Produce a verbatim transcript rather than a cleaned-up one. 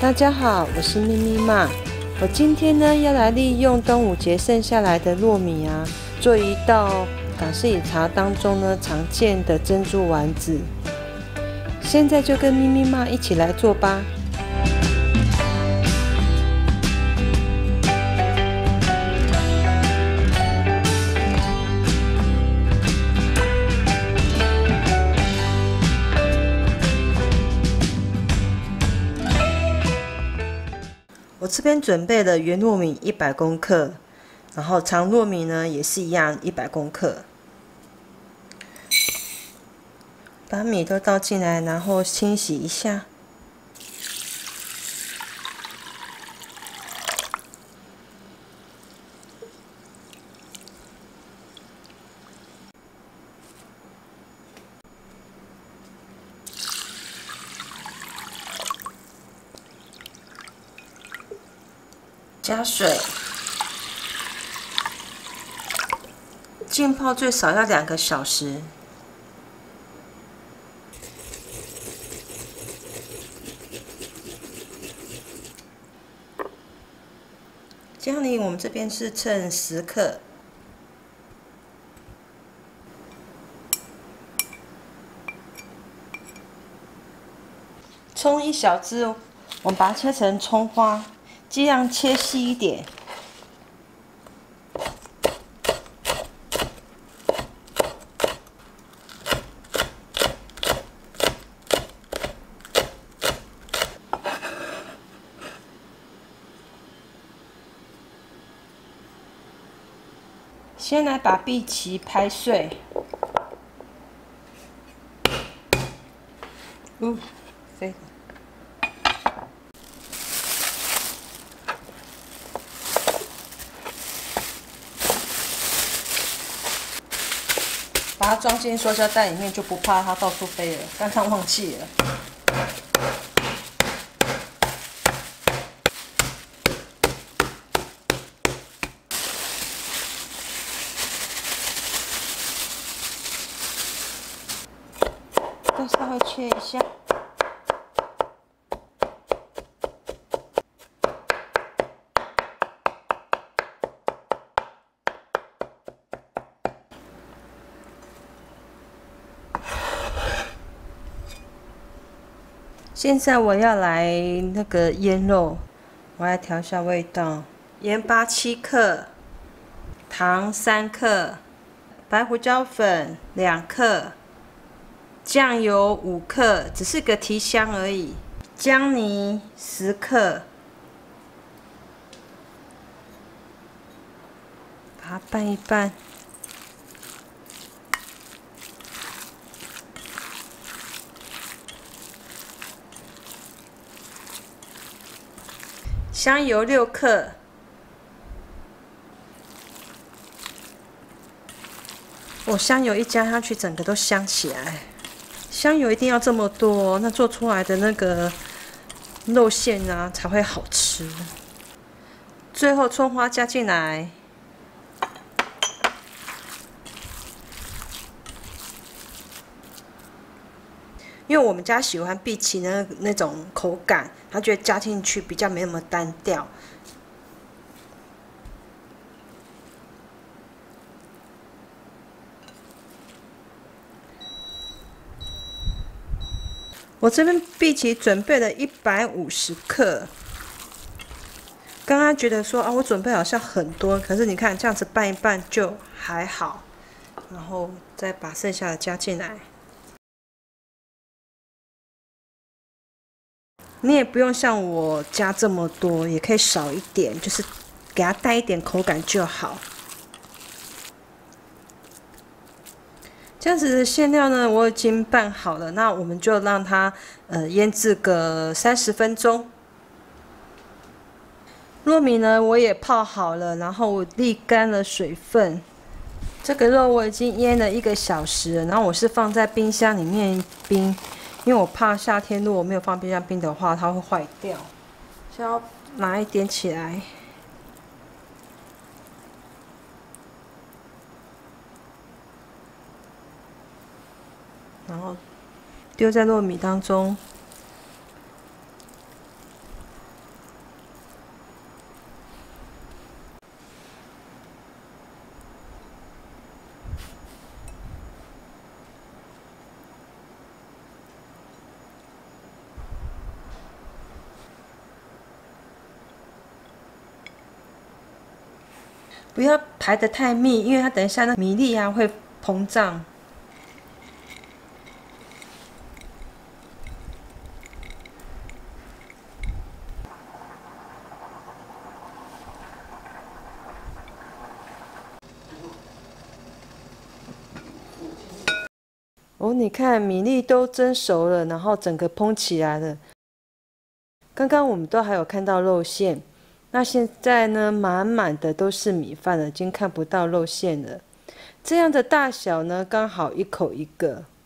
大家好，我是咪咪妈。我今天呢要来利用端午节剩下来的糯米啊，做一道港式饮茶当中呢常见的珍珠丸子。现在就跟咪咪妈一起来做吧。我这边准备了圆糯米一百公克，然后长糯米呢也是一样一百公克。把米都倒进来，然后清洗一下。加水，浸泡最少要两个小时。姜泥我们这边是称十克，葱一小只，我们把它切成葱花。 尽量切细一点，先来把荸荠拍碎，嗯，飞。 把它装进塑胶袋里面，就不怕它到处飞了。刚刚忘记了。再稍微切一下。 现在我要来那个腌肉，我来调一下味道，盐巴七克，糖三克，白胡椒粉两克，酱油五克，只是个提香而已，姜泥十克，把它拌一拌。 香油六克，我香油一加上去，整个都香起来。香油一定要这么多，那做出来的那个肉馅啊才会好吃。最后葱花加进来，因为我们家喜欢荸荠的那种口感。 他觉得加进去比较没那么单调。我这边荸荠准备了一百五十克。刚刚觉得说啊，我准备好像很多，可是你看这样子拌一拌就还好。然后再把剩下的加进来。 你也不用像我加这么多，也可以少一点，就是给它带一点口感就好。这样子的馅料呢，我已经拌好了，那我们就让它呃腌制个三十分钟。糯米呢，我也泡好了，然后我沥干了水分。这个肉我已经腌了一个小时了，然后我是放在冰箱里面冰。 因为我怕夏天如果没有放冰箱冰的话，它会坏掉。先要拿一点起来，然后丢在糯米当中。 不要排得太密，因为它等一下那米粒啊会膨胀。哦，你看米粒都蒸熟了，然后整个蓬起来了。刚刚我们都还有看到肉馅，那现在呢，满满的都是米饭了，已经看不到肉馅了。这样的大小呢，刚好一口一个。